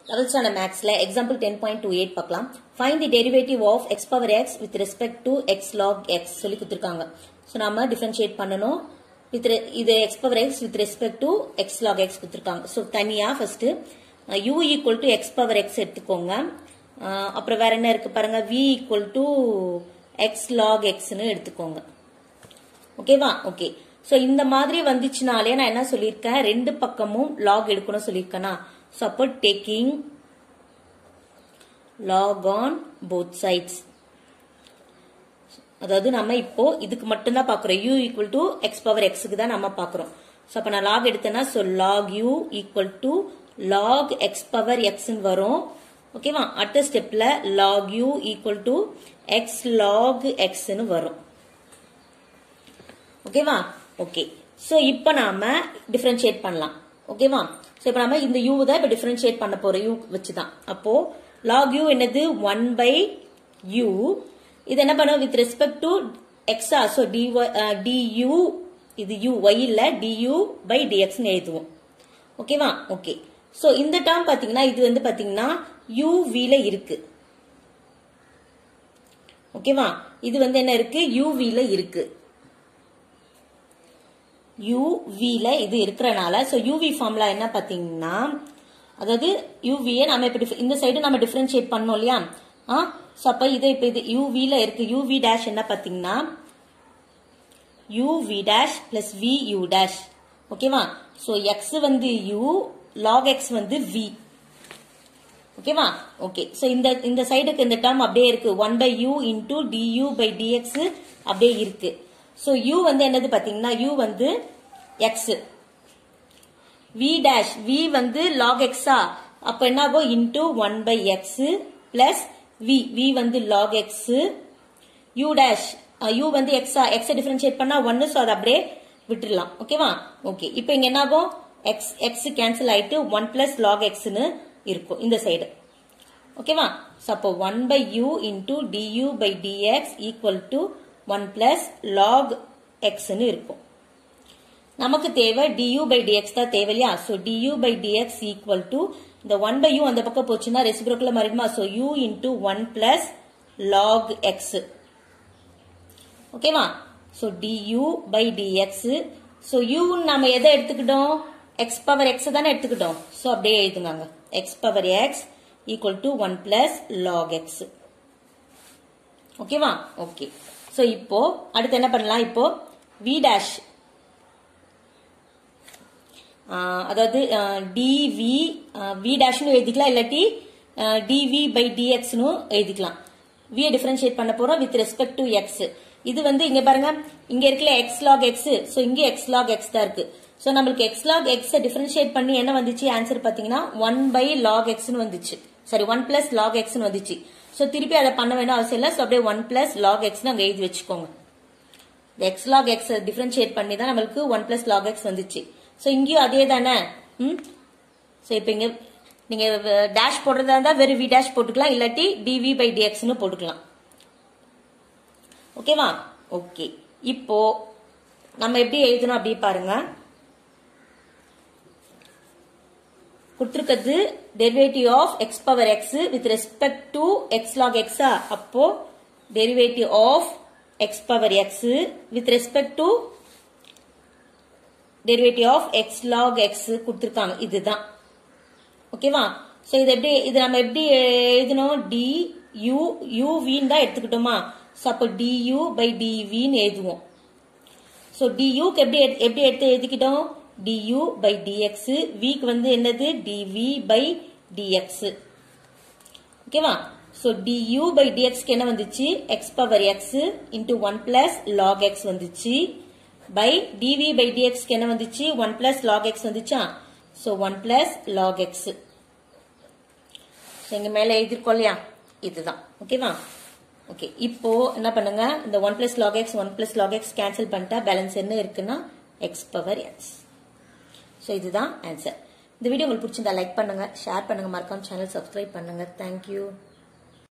11th standard mathsல example 10.28 பார்க்கலாம். Find the derivative of x power x with respect to x log x சொல்லி கொடுத்திருக்காங்க. So நாம differentiate பண்ணனும். இது x power x with respect to x log x கொடுத்திருக்காங்க. So தனியா first u equal to x power x எடுத்துக்கோங்க. அப்புறம் வேற என்ன இருக்கு பாருங்க, v equal to x log x னு எடுத்துக்கோங்க. ஓகேவா? ஓகே. So இந்த மாதிரி வந்துச்சுனாலே நான் என்ன சொல்லிருக்கேன், ரெண்டு பக்கமும் log எடுக்கணும் சொல்லிருக்கேனா. So taking log on both sides. அதாவது நம்ம இப்போ இதுக்கு மட்டும் தான் பார்க்கிறோம். u equal to x power x க்கு தான் நம்ம பார்க்கிறோம். So அப்ப நான் log எடுத்தேன்னா so log u equal to log x power x ன்னு வரும். ஓகேவா? அடுத்த ஸ்டெப்ல log u equal to x log x ன்னு வரும். ஓகேவா? ஓகே. So இப்போ நாம டிஃபரன்ஷியேட் பண்ணலாம். ஓகேவா? So இப்போ நாம இந்த u தான் இப்ப டிஃபரன்ஷியேட் பண்ண போறோம் u வச்சுதான். அப்போ log u என்னது 1 by u. இது என்ன பண்ணும் with respect to x. So du இது u y இல்ல du by dx ன்னு எழுதுவோம். ஓகேவா? ஓகே. So இந்த டேர்ம் பாத்தீங்கன்னா இது வந்து பாத்தீங்கன்னா u v ல இருக்கு. ஓகேவா? இது வந்து என்ன இருக்கு, u v ல இருக்கு. uv ல இது இருக்கறனால so uv ஃபார்முலா என்ன பாத்தீங்கன்னா, அதாவது uv நாம இப்ப இந்த சைடு நாம டிஃபரன்ஷியேட் பண்ணோம் இல்லையா. சோ அப்ப இது இப்ப இது uv ல இருக்கு. uv dash என்ன பாத்தீங்கன்னா uv dash plus vu dash. ஓகேவா? சோ x வந்து u, log x வந்து v. ஓகேவா? ஓகே. சோ இந்த சைடுக்கு இந்த டேர்ம் அப்படியே இருக்கு. 1 by u into du by dx அப்படியே இருக்கு. So u வந்து என்னது பாத்தீங்கன்னா u வந்து x, v dash v வந்து log x அப்ப என்ன ஆகும் into 1 by x plus v வந்து log x, u dash u வந்து x டிஃபரன்ஷியேட் பண்ணா 1, so அத அப்படியே விட்டுறலாம். ஓகேவா? ஓகே. இப்போ இங்க என்ன ஆகும், x கேன்சல் ஆயிட்டு 1 plus log x ன்னு இருக்கும் இந்த சைடு. ஓகேவா? சோ அப்போ 1 by u into du by dx equal to 1 plus log x ன்னு இருக்கும். நமக்கு தேவை du by dx தான் தேவையா. so du by dx equal to இந்த 1 by u அந்த பக்கம் போச்சுன்னா ரெசிப்ரோக்கல்ல மாறிடுமா. so u into 1 plus log x. ஓகேவா? so du by dx. so u நாம எதை எடுத்துக்கிட்டோம், x power x தானே எடுத்துக்கிட்டோம். so அப்படியே எழுதுங்க, x power x equal to 1 plus log x. ஓகேவா? ஓகே. சோ இப்போ அடுத்து என்ன பண்ணலாம், இப்போ v dash அதாவது dv v dash னு எழுதிக்கலாம், இல்லாட்டி dv by dx னு எழுதிக்கலாம். v டிஃபரன்ஷியேட் பண்ண போறோம் with respect to x. இது வந்து இங்க பாருங்க, இங்க இருக்குல x log x, சோ இங்க x log x தான் இருக்கு. சோ நமக்கு x log x டிஃபரன்ஷியேட் பண்ணி என்ன வந்துச்சு, ஆன்சர் பாத்தீங்கன்னா 1 by log x னு வந்துச்சு. சாரி 1 plus log x னு வந்துச்சு. சோ திருப்பி அதை பண்ண வேண்டிய அவசியம் இல்ல. சோ அப்படியே 1 plus log x னு அங்க எழுதி வச்சுக்கோங்க. x log x டிஃபரன்ஷியேட் பண்ணி தான் நமக்கு 1 plus log x வந்துச்சு. சோ இங்கேயும் அதே தானே. சோ இப்போ இங்க நீங்க டேஷ் போடுறதா இருந்தா வெறும் v dash போட்டுக்கலாம், இல்லாட்டி dv by dx னு போட்டுக்கலாம். ஓகேவா? ஓகே. இப்போ நம்ம எப்படி எழுதணும் அப்படி பாருங்க. கொடுத்திருக்கிறது derivative of x power x with respect to x log x. அப்போ derivative of x power x with respect to derivative of x log x கொடுத்திருக்காங்க. இதுதான். ஓகேவா? சோ இது நம்ம எப்படி எழுதணும், du uv தான் எடுத்துக்கிட்டோமா. சோ அப்போ du by dv ன்னு எழுதுவோம். சோ du க்கு எப்படி எடுத்து எழுதிக்கிட்டோம், du by dx. v க்கு வந்து என்னது dv by dx. ஓகேவா? சோ du by dx க்கு என்ன வந்துச்சு, x power x into 1 plus log x வந்துச்சு. by dv by dx க்கு என்ன வந்துச்சு, 1 plus log x வந்துச்சா. So 1 plus log x. இங்க மேல எழுதிருக்கோம் இல்லையா, இதுதான். ஓகேவா? ஓகே. இப்போ என்ன பண்ணுங்க, இந்த 1 plus log x 1 plus log x cancel பண்ணிட்டா பேலன்ஸ் என்ன இருக்குன்னா x power x. சோ இதுதான் ஆன்சர். இந்த வீடியோ உங்களுக்கு பிடிச்சிருந்தா லைக் பண்ணுங்க, ஷேர் பண்ணுங்க, மறக்காம சேனல் சப்ஸ்கிரைப் பண்ணுங்க. தேங்க்யூ.